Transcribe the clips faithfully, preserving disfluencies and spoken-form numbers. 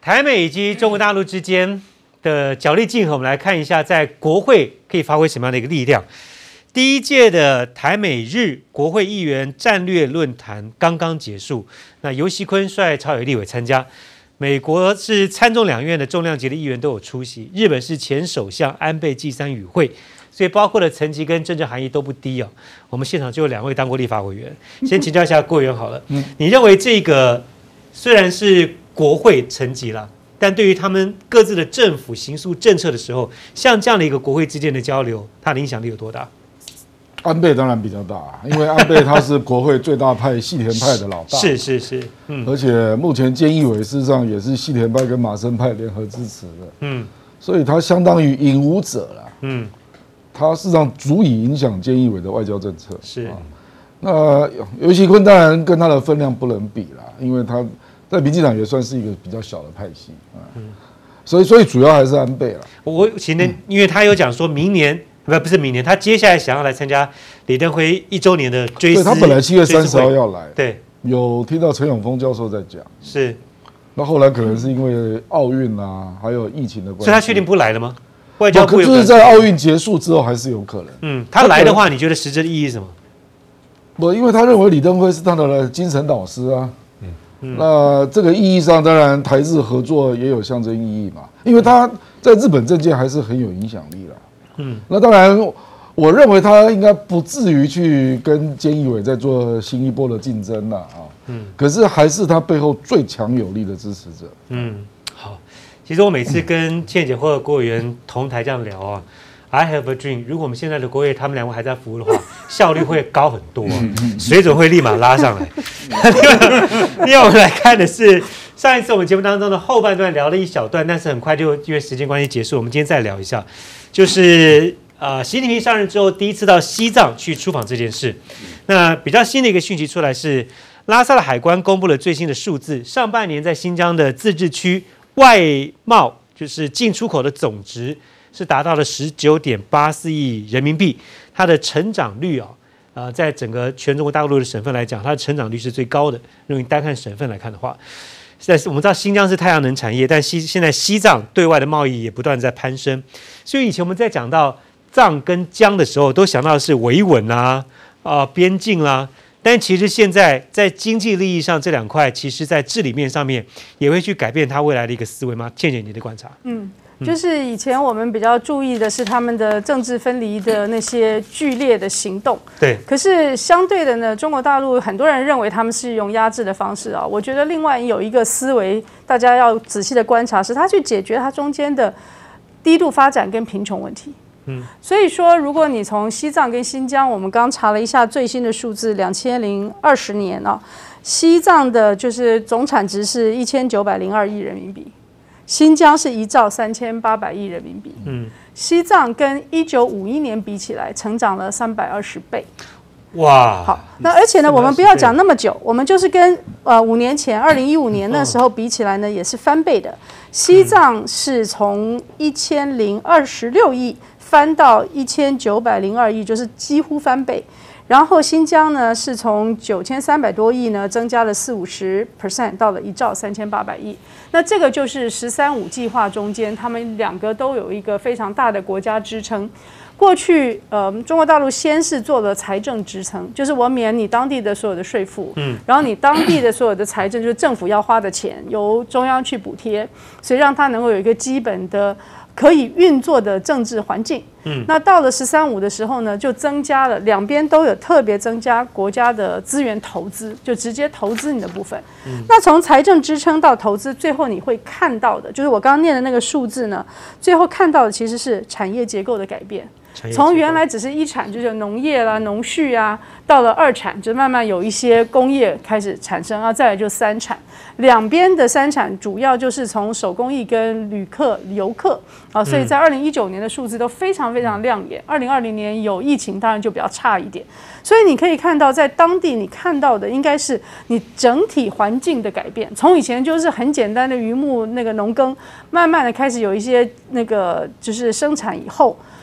台美以及中国大陆之间的角力竞合，我们来看一下，在国会可以发挥什么样的一个力量。第一届的台美日国会议员战略论坛刚刚结束，那游锡堃率朝野立委参加。美国是参众两院的重量级的议员都有出席，日本是前首相安倍晋三与会，所以包括的层级跟政治含义都不低哦。我们现场就有两位当过立法委员，先请教一下郭委员好了，你认为这个虽然是国会层级啦，但对于他们各自的政府行塑政策的时候，像这样的一个国会之间的交流，它的影响力有多大？ 安倍当然比较大，因为安倍他是国会最大派细田派的老大， 是是是， 嗯，而且目前菅义伟事实上也是细田派跟麻生派联合支持的，嗯，所以他相当于引武者啦，嗯，他事实上足以影响菅义伟的外交政策， 是。啊、 那游锡堃当然跟他的分量不能比啦，因为他在民进党也算是一个比较小的派系啊，嗯，所以所以主要还是安倍啦。 我其实因为他有讲说明年。不，不是明年，他接下来想要来参加李登辉一周年的追思。 对，他本来七月三十号要来， 对， 有听到陈永丰教授在讲， 是。 那后来可能是因为奥运啊，还有疫情的关系， 所以他确定不来了吗？外交部就是在奥运结束之后还是有可能。 嗯，他来的话，你觉得实质的意义是什么？ 不，因为他认为李登辉是他的精神导师啊。嗯，那这个意义上，当然台日合作也有象征意义嘛，因为他在日本政界还是很有影响力啦。嗯，那当然，我认为他应该不至于去跟菅义伟在做新一波的竞争了啊。嗯，可是还是他背后最强有力的支持者。 嗯，好，其实我每次跟倩姐或者郭委员同台这样聊啊 ，I have a dream。如果我们现在的国会他们两位还在服务的话，效率会高很多，水准会立马拉上来。另外，我们来看的是上一次我们节目当中的后半段聊了一小段，但是很快就因为时间关系结束。我们今天再聊一下。就是呃，习近平上任之后第一次到西藏去出访这件事。那比较新的一个讯息出来是，拉萨的海关公布了最新的数字，上半年在新疆的自治区外贸就是进出口的总值是达到了十九点八四亿人民币，它的成长率啊，呃，在整个全中国大陆的省份来讲，它的成长率是最高的。如果你单看省份来看的话。现在我们知道新疆是太阳能产业，但西现在西藏对外的贸易也不断在攀升，所以以前我们在讲到藏跟疆的时候，都想到的是维稳啊、啊、呃、边境啦、啊，但其实现在在经济利益上这两块，其实在治理面上面也会去改变它未来的一个思维吗？倩姐，你的观察？ 嗯。就是以前我们比较注意的是他们的政治分离的那些剧烈的行动， 对。 可是相对的呢，中国大陆很多人认为他们是用压制的方式啊。我觉得另外有一个思维，大家要仔细的观察，是他去解决它中间的低度发展跟贫穷问题。嗯，所以说，如果你从西藏跟新疆，我们刚查了一下最新的数字，两千零二十年啊，西藏的就是总产值是一千九百零二亿人民币。新疆是一兆三千八百亿人民币，嗯，西藏跟一九五一年比起来，成长了三百二十倍， 哇！ 好，那而且呢，我们不要讲那么久，我们就是跟呃五年前二零一五年那时候比起来呢，也是翻倍的。西藏是从一千零二十六亿翻到一千九百零二亿，就是几乎翻倍。然后新疆呢是从九千三百多亿呢增加了四五十 percent 到了一兆三千八百亿。那这个就是“十三五”计划中间，他们两个都有一个非常大的国家支撑。过去，呃，中国大陆先是做了财政支撑，就是我免你当地的所有的税负，嗯，然后你当地的所有的财政就是政府要花的钱，由中央去补贴，所以让它能够有一个基本的可以运作的政治环境。嗯，那到了“十三五”的时候呢，就增加了两边都有特别增加国家的资源投资，就直接投资你的部分。嗯，那从财政支撑到投资，最后你会看到的，就是我刚刚念的那个数字呢，最后看到的其实是产业结构的改变。从原来只是一产，就是农业啦、农畜啊，到了二产，就慢慢有一些工业开始产生，然后再来就三产。两边的三产主要就是从手工艺跟旅客、游客啊，所以在二零一九年的数字都非常非常亮眼。二零二零年有疫情，当然就比较差一点。所以你可以看到，在当地你看到的应该是你整体环境的改变，从以前就是很简单的渔牧那个农耕，慢慢的开始有一些那个就是生产以后。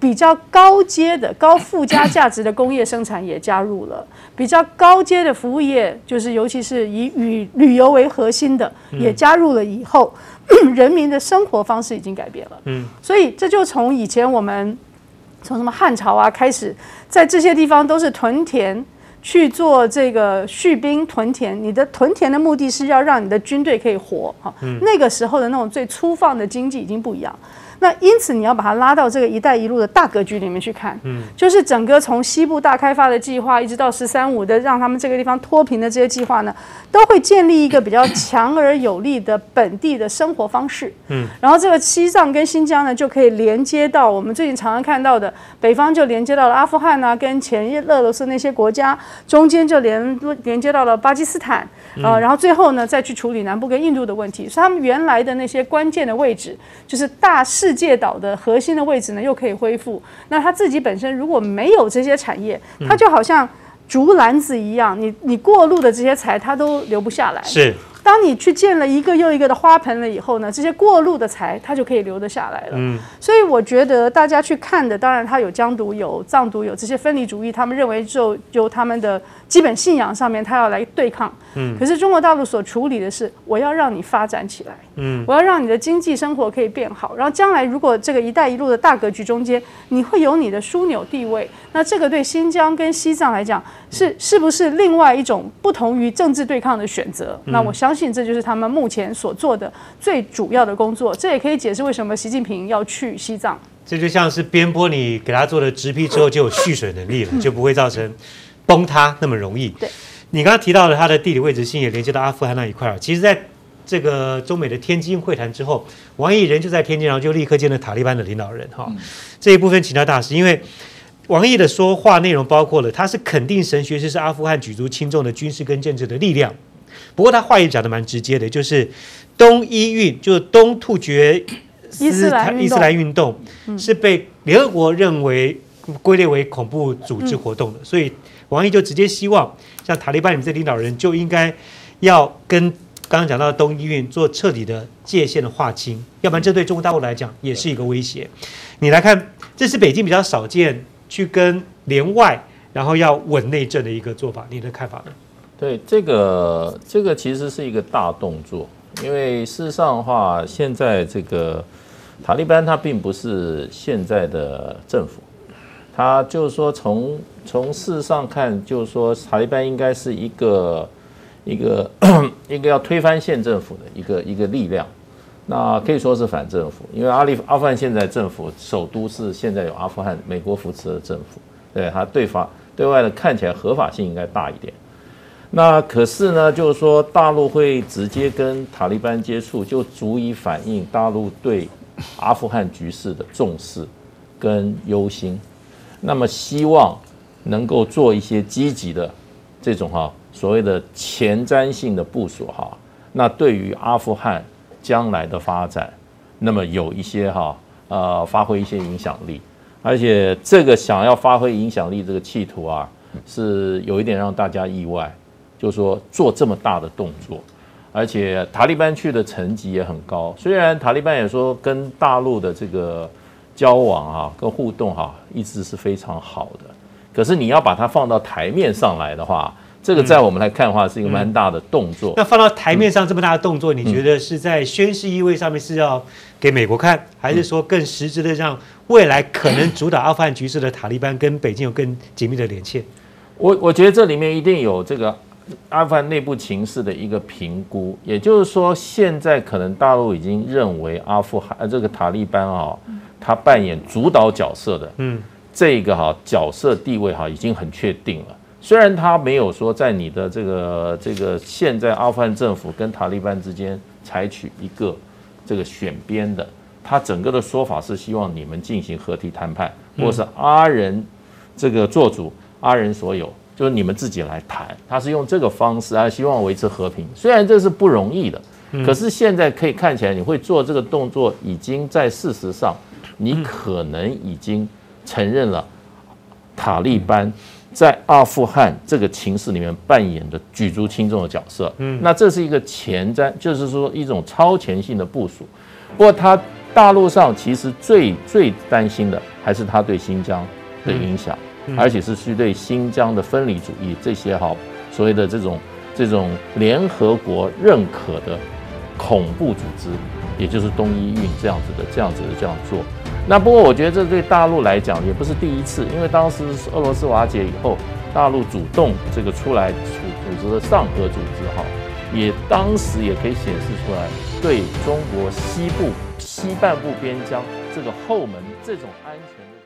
比较高阶的、高附加价值的工业生产也加入了，比较高阶的服务业，就是尤其是以旅旅游为核心的，也加入了以后，人民的生活方式已经改变了。嗯，所以这就从以前我们从什么汉朝啊开始，在这些地方都是屯田。去做这个蓄兵屯田，你的屯田的目的是要让你的军队可以活哈。嗯、那个时候的那种最粗放的经济已经不一样。那因此你要把它拉到这个“一带一路”的大格局里面去看，嗯，就是整个从西部大开发的计划，一直到“十三五”的让他们这个地方脱贫的这些计划呢，都会建立一个比较强而有力的本地的生活方式，嗯，然后这个西藏跟新疆呢，就可以连接到我们最近常常看到的北方，就连接到了阿富汗啊，跟前俄罗斯那些国家，中间就连连接到了巴基斯坦，呃，然后最后呢再去处理南部跟印度的问题，所以他们原来的那些关键的位置，就是大世界岛的核心的位置呢，又可以恢复。那他自己本身如果没有这些产业，它就好像竹篮子一样，你你过路的这些财，它都留不下来。 是。 当你去建了一个又一个的花盆了以后呢，这些过路的财它就可以留得下来了。嗯，所以我觉得大家去看的，当然它有疆独、有藏独、有这些分离主义，他们认为就由他们的基本信仰上面，他要来对抗。嗯，可是中国大陆所处理的是，我要让你发展起来，嗯，我要让你的经济生活可以变好，然后将来如果这个“一带一路”的大格局中间，你会有你的枢纽地位，那这个对新疆跟西藏来讲，是是不是另外一种不同于政治对抗的选择？那我相信这就是他们目前所做的最主要的工作。这也可以解释为什么习近平要去西藏。 这就像是边坡，你给他做了植批之后，就有蓄水能力了，就不会造成崩塌那么容易。 对。你刚刚提到了它的地理位置性，也连接到阿富汗那一块。其实，在这个中美的天津会谈之后，王毅人就在天津，然后就立刻见了塔利班的领导人哈。嗯、这一部分请教大使，因为王毅的说话内容包括了他是肯定神学士是阿富汗举足轻重的军事跟政治的力量。不过他话也讲得蛮直接的，就是东伊运，就是东突厥伊斯兰伊斯兰运动是被联合国认为归类为恐怖组织活动的，所以王毅就直接希望像塔利班你们这领导人就应该要跟刚刚讲到的东伊运做彻底的界限的划清，要不然这对中国大陆来讲也是一个威胁。你来看，这是北京比较少见去跟联外，然后要稳内政的一个做法，你的看法呢？ 对，这个这个其实是一个大动作，因为事实上的话，现在这个塔利班它并不是现在的政府，它就是说从从事实上看，就是说塔利班应该是一个一个一个要推翻现政府的一个一个力量，那可以说是反政府，因为阿利阿富汗现在政府首都是现在有阿富汗美国扶持的政府，对它对法对外的看起来合法性应该大一点。那可是呢，就是说大陆会直接跟塔利班接触，就足以反映大陆对阿富汗局势的重视跟忧心。那么希望能够做一些积极的这种哈所谓的前瞻性的部署哈，那对于阿富汗将来的发展，那么有一些哈呃发挥一些影响力，而且这个想要发挥影响力这个企图啊，是有一点让大家意外。就是说做这么大的动作，而且塔利班去的层级也很高。虽然塔利班也说跟大陆的这个交往啊、跟互动哈、啊，一直是非常好的。可是你要把它放到台面上来的话，这个在我们来看的话是一个蛮大的动作。 嗯、那放到台面上这么大的动作，嗯、你觉得是在宣示意味上面是要给美国看，还是说更实质的让未来可能主导阿富汗局势的塔利班跟北京有更紧密的连线？ 我我觉得这里面一定有这个。阿富汗内部情势的一个评估，也就是说，现在可能大陆已经认为阿富汗呃这个塔利班啊，他扮演主导角色的，嗯，这个哈角色地位哈已经很确定了。虽然他没有说在你的这个这个现在阿富汗政府跟塔利班之间采取一个这个选边的，他整个的说法是希望你们进行合体谈判，或是阿人这个做主，阿人所有。就是你们自己来谈，他是用这个方式啊，希望维持和平。虽然这是不容易的，可是现在可以看起来，你会做这个动作，已经在事实上，你可能已经承认了塔利班在阿富汗这个情势里面扮演的举足轻重的角色。嗯，那这是一个前瞻，就是说一种超前性的部署。不过他大陆上其实最最担心的还是他对新疆的影响，嗯嗯、而且是是对新疆的分离主义这些好所谓的这种这种联合国认可的恐怖组织，也就是东伊运这样子的这样子的这样做。那不过我觉得这对大陆来讲也不是第一次，因为当时俄罗斯瓦解以后，大陆主动这个出来组组织的上合组织哈，也当时也可以显示出来对中国西部西半部边疆这个后门这种安全的。